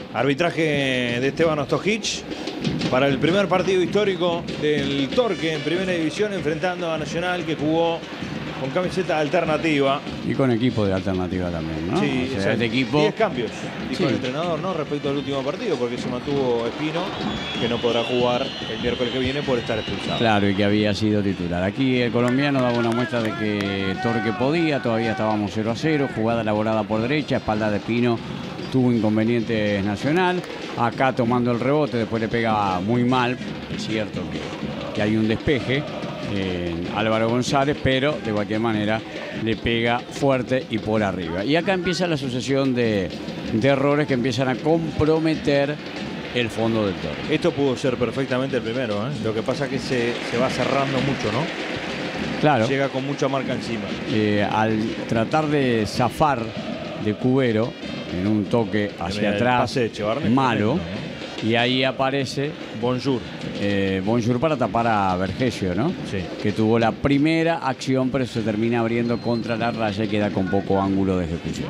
Arbitraje de Esteban Ostojic para el primer partido histórico del Torque en Primera División, enfrentando a Nacional, que jugó con camiseta alternativa. Y con equipo de alternativa también, ¿no? Sí, o sea, este equipo... 10 cambios, dijo Sí. el entrenador, ¿no? Respecto al último partido, porque se mantuvo Espino, que no podrá jugar el miércoles que viene por estar expulsado. Claro, y que había sido titular. Aquí el colombiano daba una muestra de que Torque podía, todavía estábamos 0-0, jugada elaborada por derecha, espalda de Espino, tuvo inconvenientes Nacional. Acá tomando el rebote, después le pega muy mal. Es cierto que hay un despeje en Álvaro González, pero de cualquier manera le pega fuerte y por arriba. Y acá empieza la sucesión de errores que empiezan a comprometer el fondo del Torque. Esto pudo ser perfectamente el primero, ¿eh? Lo que pasa es que se va cerrando mucho, ¿no? Claro. Llega con mucha marca encima. Al tratar de zafar de Cubero en un toque hacia El atrás pase de Echevarne malo, tremendo, y ahí aparece Bonjour. Bonjour para tapar a Vergesio, ¿no? Sí. Que tuvo la primera acción, pero se termina abriendo contra la raya y queda con poco ángulo de ejecución.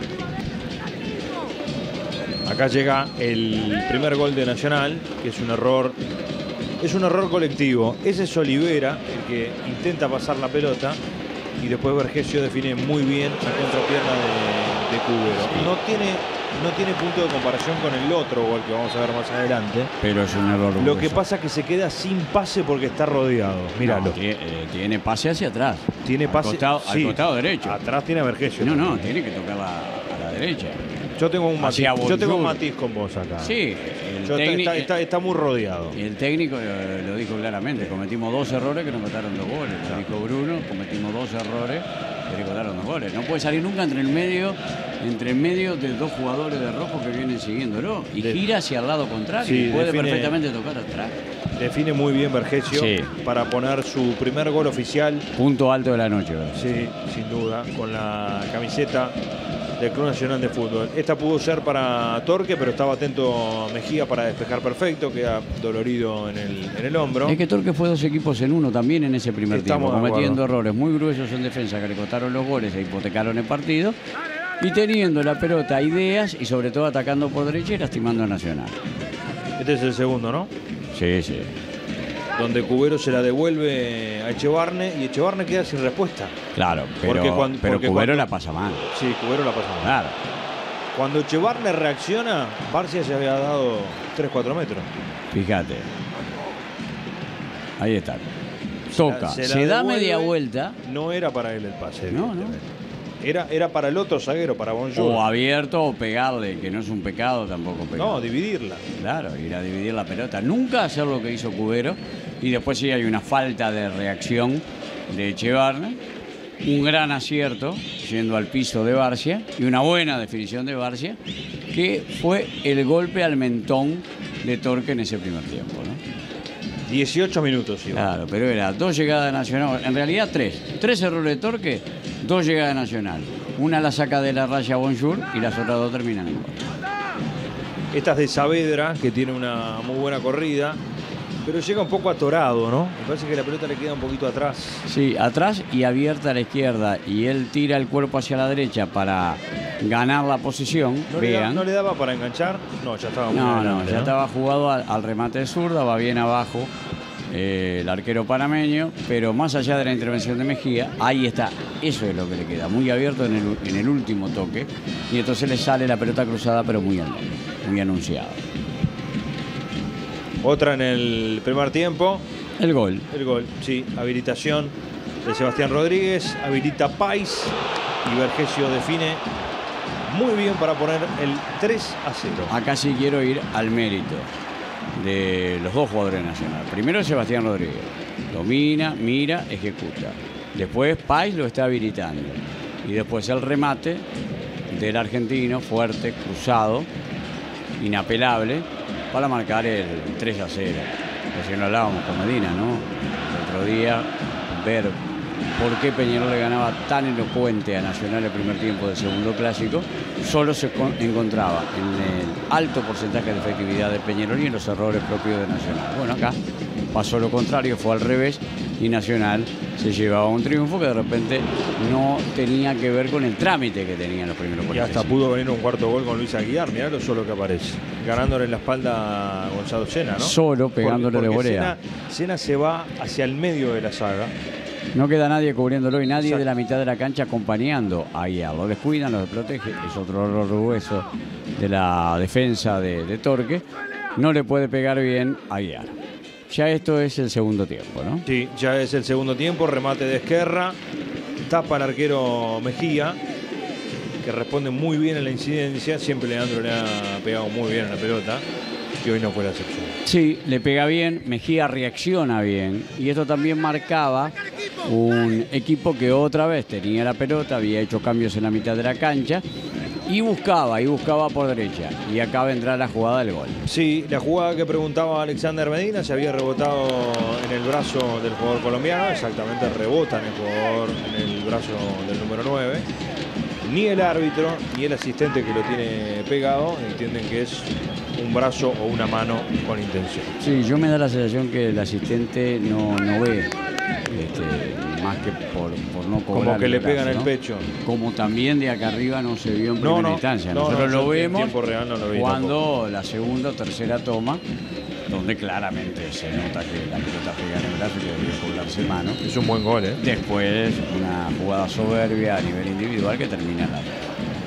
Acá llega el primer gol de Nacional, que es un error colectivo. Ese es Olivera, el que intenta pasar la pelota, y después Vergesio define muy bien la contrapierna de Cubero. No tiene punto de comparación con el otro gol que vamos a ver más adelante. Pero es un error. Lo que pasa es que se queda sin pase porque está rodeado. Míralo. No, tiene pase hacia atrás. Tiene pase al costado derecho. Atrás tiene a Vergesio. No, tiene que tocar a la derecha. Yo tengo un Bonjour. matiz con vos acá. Sí, Está muy rodeado. El técnico lo dijo claramente, cometimos 2 errores que nos mataron 2 goles. Lo dijo Bruno, cometimos 2 errores que nos mataron 2 goles. No puede salir nunca entre el medio de 2 jugadores de rojo que vienen siguiéndolo y gira hacia el lado contrario. Sí, y puede perfectamente tocar atrás. Define muy bien Vergesio, Sí, para poner su primer gol oficial. punto alto de la noche, ¿verdad? Sí, sin duda, con la camiseta del Club Nacional de Fútbol. Esta pudo ser para Torque, pero estaba atento Mejía para despejar perfecto, queda dolorido en el hombro. Es que Torque fue 2 equipos en uno también en ese primer Estamos tiempo, de cometiendo acuerdo. errores muy gruesos en defensa que le costaron los goles e hipotecaron el partido, y teniendo la pelota, ideas y sobre todo atacando por derecha y lastimando a Nacional. Este es el segundo, ¿no? Sí, sí. Donde Cubero se la devuelve a Echevarne y Echevarne queda sin respuesta. Claro, Porque pero Cubero la pasa mal. Sí, Cubero la pasa mal. Claro. Cuando Echevarne reacciona, Barcia se había dado 3-4 metros. Fíjate. Ahí está. Toca. Se la Se da devuelve. media vuelta. No era para él el pase, No, evidentemente. Era para el otro zaguero, para Bonjour. O abierto o pegarle, que no es un pecado tampoco pegar. No, dividirla. Claro, ir a dividir la pelota. Nunca hacer lo que hizo Cubero. Y después sí hay una falta de reacción de Echevarne. Un gran acierto yendo al piso de Barcia. Y una buena definición de Barcia, que fue el golpe al mentón de Torque en ese primer tiempo, ¿no? 18 minutos, Iván. Claro, pero era 2 llegadas de Nacional. En realidad 3. 3 errores de Torque, 2 llegadas de Nacional. Una la saca de la raya Bonjour y las otras 2 terminan en gol. Esta es de Saavedra, que tiene una muy buena corrida, pero llega un poco atorado, ¿no? Me parece que la pelota le queda un poquito atrás. Sí, atrás y abierta a la izquierda. Y él tira el cuerpo hacia la derecha para ganar la posición. Vean. ¿No le daba para enganchar? No, ya estaba muy No, adelante, ya estaba jugado al remate de zurda, va bien abajo el arquero panameño, pero más allá de la intervención de Mejía, ahí está, eso es lo que le queda, muy abierto en el último toque, y entonces le sale la pelota cruzada, pero muy anunciada. Otra en el primer tiempo. El gol. El gol, sí, habilitación de Sebastián Rodríguez, habilita Pais y Vergesio define muy bien para poner el 3-0. Acá sí quiero ir al mérito de los 2 jugadores nacionales. Primero Sebastián Rodríguez, domina, mira, ejecuta. Después Pais lo está habilitando. Y después el remate del argentino, fuerte, cruzado, inapelable, para marcar el 3-0. Recién lo hablábamos con Medina, ¿no? El otro día, ver por qué Peñarol le ganaba tan elocuente a Nacional el primer tiempo del segundo clásico, solo se encontraba en el alto porcentaje de efectividad de Peñarol y en los errores propios de Nacional. Bueno, acá pasó lo contrario, fue al revés y Nacional se llevaba un triunfo que de repente no tenía que ver con el trámite que tenían los primeros Y 45. hasta pudo venir un cuarto gol con Luis Aguiar, mirá lo solo que aparece. Ganándole en la espalda a Gonzalo Sena, ¿no? Solo pegándole de volea. Sena se va hacia el medio de la saga. No queda nadie cubriéndolo y nadie Exacto. de la mitad de la cancha acompañando a Aguiar. Lo descuidan, lo protege. Es otro error grueso de la defensa de Torque. No le puede pegar bien a Aguiar. Ya esto es el segundo tiempo, ¿no? Sí, ya es el segundo tiempo, remate de Esquerra, tapa al arquero Mejía, que responde muy bien a la incidencia. Siempre Leandro le ha pegado muy bien a la pelota y hoy no fue la excepción. Sí, le pega bien, Mejía reacciona bien y esto también marcaba un equipo que otra vez tenía la pelota, había hecho cambios en la mitad de la cancha y buscaba por derecha y acá vendrá la jugada del gol. Sí, la jugada que preguntaba Alexander Medina se había rebotado en el brazo del jugador colombiano, exactamente rebota en el jugador, en el brazo del número 9. Ni el árbitro ni el asistente que lo tiene pegado entienden que es un brazo o una mano con intención. Sí, yo me da la sensación que el asistente no ve, más que por no cobrar. Como que le el brazo, pegan el ¿no? pecho. Como también de acá arriba no se vio en primera instancia. Nosotros lo yo vemos en tiempo real no lo vi cuando la segunda o tercera toma, donde claramente se nota que la pelota pega en el brazo y que debió cobrarse mano. tampoco. Es un buen gol, ¿eh? Después una jugada soberbia a nivel individual que termina en la red.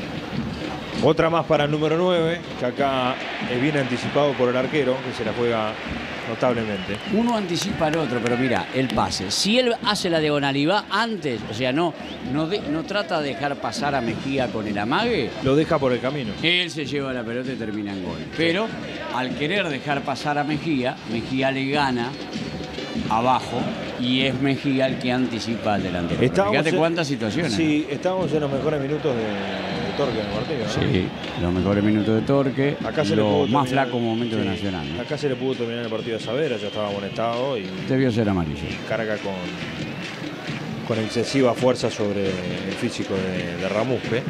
Otra más para el número 9, que acá es bien anticipado por el arquero, que se la juega notablemente. Uno anticipa al otro, pero mira, el pase. Si él hace la diagonal y va antes, o sea, no trata de dejar pasar a Mejía con el amague, Lo deja por el camino. él se lleva la pelota y termina en gol. Pero al querer dejar pasar a Mejía, Mejía le gana abajo y es Mejía el que anticipa al delantero. Fíjate cuántas situaciones. Sí, estábamos en los mejores minutos de Torque en el partido, ¿no? Sí, los mejores minutos de Torque, Acá se le pudo los más terminar- flacos momentos de sí, Nacional, ¿no? Acá se le pudo terminar el partido de Saavedra, ya estaba amonestado y Debió ser amarillo. carga con excesiva fuerza sobre el físico de Ramuspe.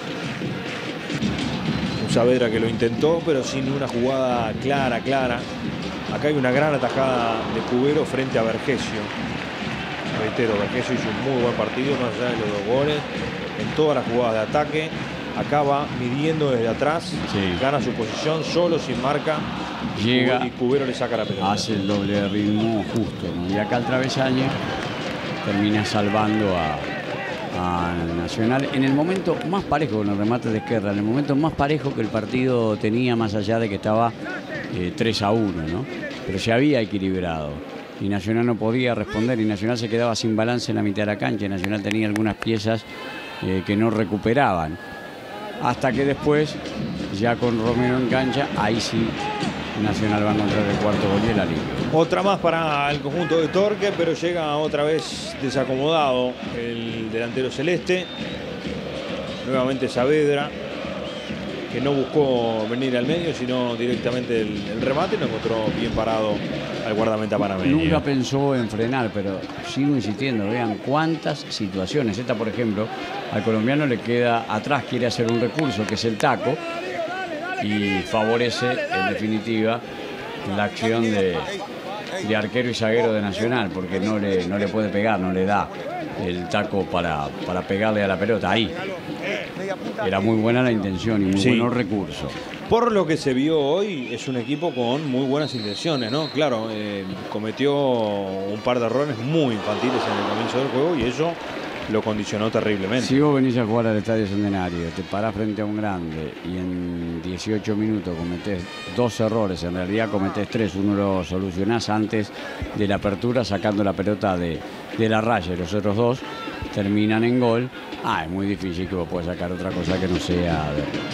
Un Saavedra que lo intentó, pero sin una jugada clara. Acá hay una gran atajada de Cubero frente a Vergesio. Reitero, Vergesio hizo un muy buen partido, más allá de los dos goles, en todas las jugadas de ataque. Acá va midiendo desde atrás, Sí. gana su posición, solo, sin marca. Llega, Y Cubero le saca la pelota. hace el doble de ritmo justo, ¿no? Y acá el travesaño termina salvando a Nacional en el momento más parejo con el remate de Esquerra, en el momento más parejo que el partido tenía, más allá de que estaba 3-1, ¿no? Pero se había equilibrado y Nacional no podía responder y Nacional se quedaba sin balance en la mitad de la cancha. Nacional tenía algunas piezas que no recuperaban. Hasta que después, ya con Romero en cancha, ahí sí Nacional va a encontrar el cuarto gol y el alivio. Otra más para el conjunto de Torque, pero llega otra vez desacomodado el delantero celeste. Nuevamente Saavedra, que no buscó venir al medio, sino directamente el remate. Lo encontró bien parado al guardameta panameño. Nunca pensó en frenar, pero sigo insistiendo. Vean cuántas situaciones. Esta, por ejemplo, al colombiano le queda atrás, quiere hacer un recurso, que es el taco, y favorece, en definitiva, la acción de arquero y zaguero de Nacional, porque no le puede pegar, no le da el taco para pegarle a la pelota. Ahí. Era muy buena la intención y muy Sí. buenos recursos. Por lo que se vio hoy, es un equipo con muy buenas intenciones, ¿no? Claro, cometió un par de errores muy infantiles en el comienzo del juego y eso lo condicionó terriblemente. Si vos venís a jugar al Estadio Centenario, te parás frente a un grande y en 18 minutos cometés 2 errores, en realidad cometés 3, uno lo solucionás antes de la apertura sacando la pelota de la raya y los otros 2 terminan en gol. Es muy difícil que vos puedas sacar otra cosa que no sea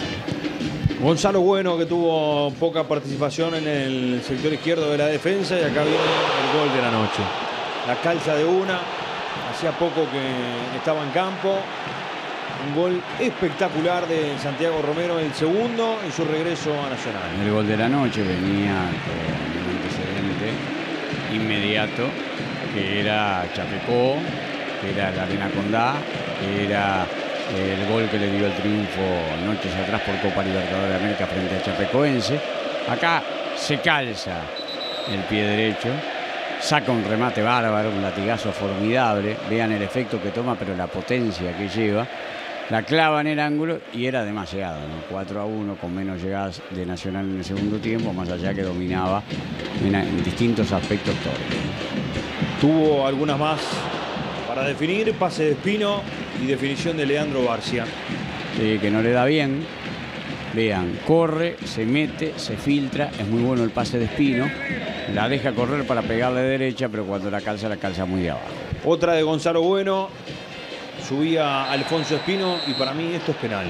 Gonzalo Bueno, que tuvo poca participación en el sector izquierdo de la defensa, y acá viene el gol de la noche. La calza de una, hacía poco que estaba en campo. Un gol espectacular de Santiago Romero, el segundo en su regreso a Nacional. El gol de la noche venía con un antecedente inmediato, que era Chapecó, que era la Arena Condá, que era el gol que le dio el triunfo noches atrás por Copa Libertadores de América frente a Chapecoense. Acá se calza el pie derecho saca un remate bárbaro, un latigazo formidable. Vean el efecto que toma, pero la potencia que lleva. La clava en el ángulo y era demasiado, ¿no? 4-1 con menos llegadas de Nacional en el segundo tiempo, más allá que dominaba en distintos aspectos todo. Tuvo algunas más para definir, pase de Espino y definición de Leandro Barcia. Sí, que no le da bien. Vean, corre, se mete, se filtra, es muy bueno el pase de Espino. La deja correr para pegarle derecha, pero cuando la calza muy de abajo. Otra de Gonzalo Bueno. Subía Alfonso Espino y para mí esto es penal.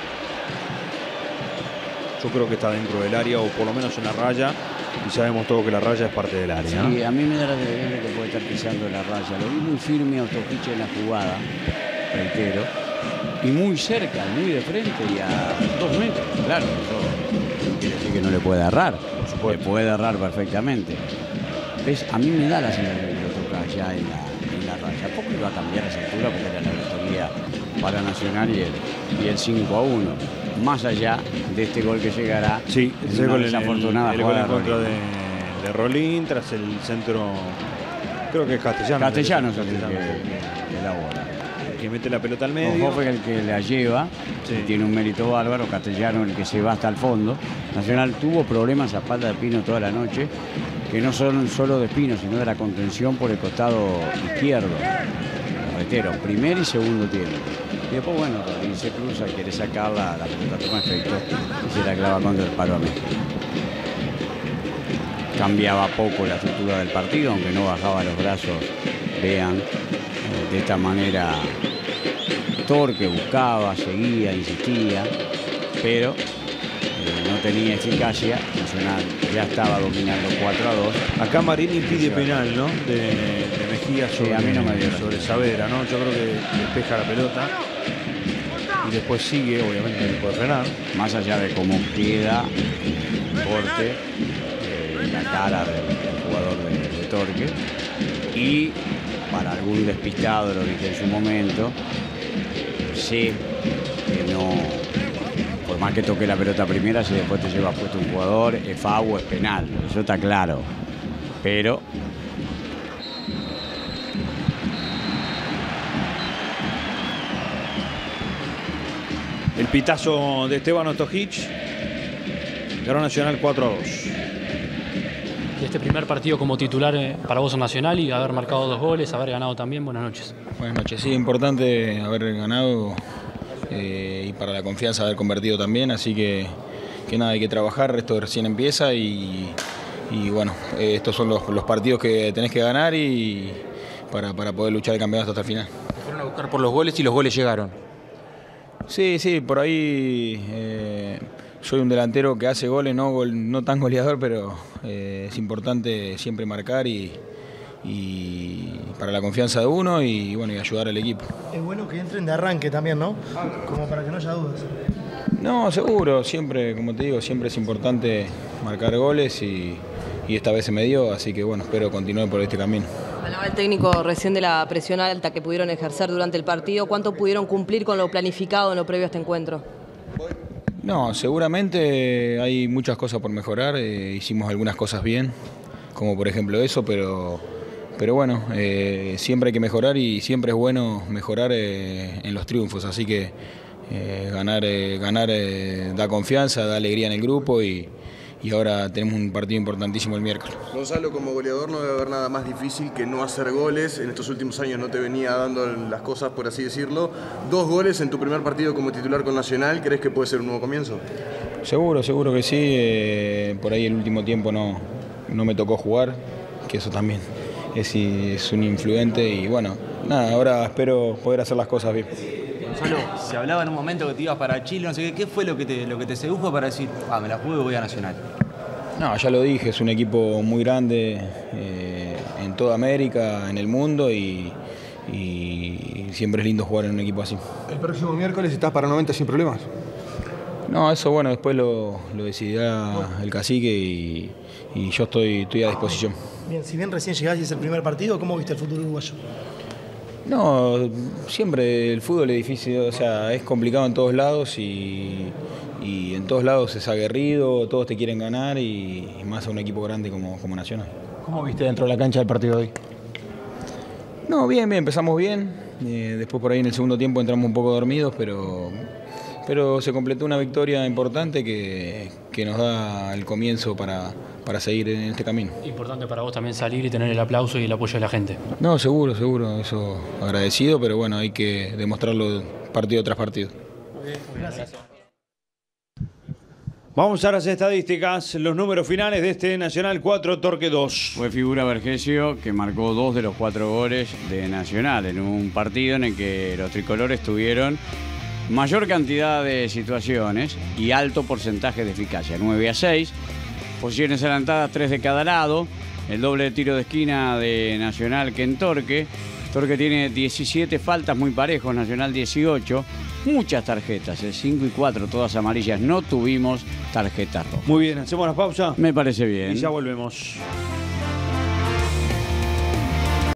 Yo creo que está dentro del área o por lo menos en la raya. Y sabemos todo que la raya es parte del área, ¿no? Sí, a mí me da la sensación de que puede estar pisando la raya. Lo vi muy firme a Ostojic en la jugada, reitero. Y muy cerca, muy de frente y a 2 metros. Claro, eso no quiere decir que no le pueda errar. Le puede errar perfectamente. ¿Ves? A mí me da la sensación de que lo toca allá en la raya. Poco iba a cambiar esa altura porque era la victoria para Nacional y el 5-1. Más allá de este gol que llegará. Sí, ese gol desafortunada el gol en contra de Rolín tras el centro, creo que es Castellanos. Castellanos es el que elabora. Que mete la pelota al medio. Ojo, el que la lleva, sí. Tiene un mérito bárbaro. Castellano el que se va hasta el fondo. Nacional tuvo problemas a espalda de Espino toda la noche, que no son solo de Espino, sino de la contención por el costado izquierdo. Reitero, primer y segundo tiempo. Y después, bueno, Rolín se cruza, quiere sacarla, la pelota toma efecto y se la clava contra el palo a México. Cambiaba poco la estructura del partido, aunque no bajaba los brazos. Vean, de esta manera Torque buscaba, seguía, insistía, pero no tenía eficacia. Nacional ya estaba dominando 4-2. Acá Marini pide penal, ¿no? De Mejía sobre, sí, a mí no me dio sobre Saavedra, ¿no? Yo creo que despeja la pelota y después sigue, obviamente no puede frenar. Más allá de cómo queda el corte, la cara del jugador de Torque. Y para algún despistado, lo dije en su momento, sé que no, por más que toque la pelota primera, si después te lleva puesto un jugador, es FAU, es penal, eso está claro. Pero el pitazo de Esteban Ostojic, ganó Nacional 4-2. Este primer partido como titular para vos en Nacional y haber marcado 2 goles, haber ganado también. Buenas noches. Buenas noches, sí, importante haber ganado y para la confianza haber convertido también, así que nada, hay que trabajar, esto recién empieza y bueno, estos son los partidos que tenés que ganar y para poder luchar el campeonato hasta el final. Fueron a buscar por los goles y los goles llegaron. Sí, por ahí soy un delantero que hace goles, no tan goleador, pero es importante siempre marcar y para la confianza de uno y bueno, y ayudar al equipo. Es bueno que entren de arranque también, ¿no? Como para que no haya dudas. No, seguro, siempre, como te digo, siempre es importante marcar goles y esta vez se me dio, así que bueno, espero continuar por este camino. Hablaba el técnico recién de la presión alta que pudieron ejercer durante el partido. ¿Cuánto pudieron cumplir con lo planificado en lo previo a este encuentro? No, seguramente hay muchas cosas por mejorar, hicimos algunas cosas bien, como por ejemplo eso, pero bueno, siempre hay que mejorar y siempre es bueno mejorar en los triunfos, así que ganar da confianza, da alegría en el grupo y ahora tenemos un partido importantísimo el miércoles. Gonzalo, como goleador no debe haber nada más difícil que no hacer goles. En estos últimos años no te venía dando las cosas, por así decirlo. 2 goles en tu primer partido como titular con Nacional, ¿crees que puede ser un nuevo comienzo? Seguro que sí. Por ahí el último tiempo no me tocó jugar, que eso también es un influente y bueno, nada, ahora espero poder hacer las cosas bien. Gonzalo, se hablaba en un momento que te ibas para Chile, no sé qué fue lo que te sedujo para decir, me la juego y voy a Nacional? No, ya lo dije, es un equipo muy grande en toda América, en el mundo y siempre es lindo jugar en un equipo así. ¿El próximo miércoles estás para 90 sin problemas? No, eso bueno, después lo decidirá el cacique y yo estoy a disposición. Bien, si bien recién llegás y es el primer partido, ¿cómo viste el fútbol uruguayo? No, siempre el fútbol es difícil, o sea, es complicado en todos lados y y en todos lados es aguerrido, todos te quieren ganar y más a un equipo grande como Nacional. ¿Cómo viste dentro de la cancha el partido de hoy? No, bien, empezamos bien. Después por ahí en el segundo tiempo entramos un poco dormidos, pero se completó una victoria importante que nos da el comienzo para seguir en este camino. Importante para vos también salir y tener el aplauso y el apoyo de la gente. No, seguro, eso agradecido, pero bueno, hay que demostrarlo partido tras partido. Gracias. Vamos a las estadísticas, los números finales de este Nacional 4, Torque 2. Fue figura Vergesio que marcó 2 de los 4 goles de Nacional en un partido en el que los tricolores tuvieron mayor cantidad de situaciones y alto porcentaje de eficacia, 9-6, posiciones adelantadas 3 de cada lado, el doble de tiro de esquina de Nacional que en Torque. Torque tiene 17 faltas muy parejos, Nacional 18, muchas tarjetas, 5 y 4, todas amarillas, no tuvimos tarjetas rojas. Muy bien, hacemos la pausa. Me parece bien. Y ya volvemos.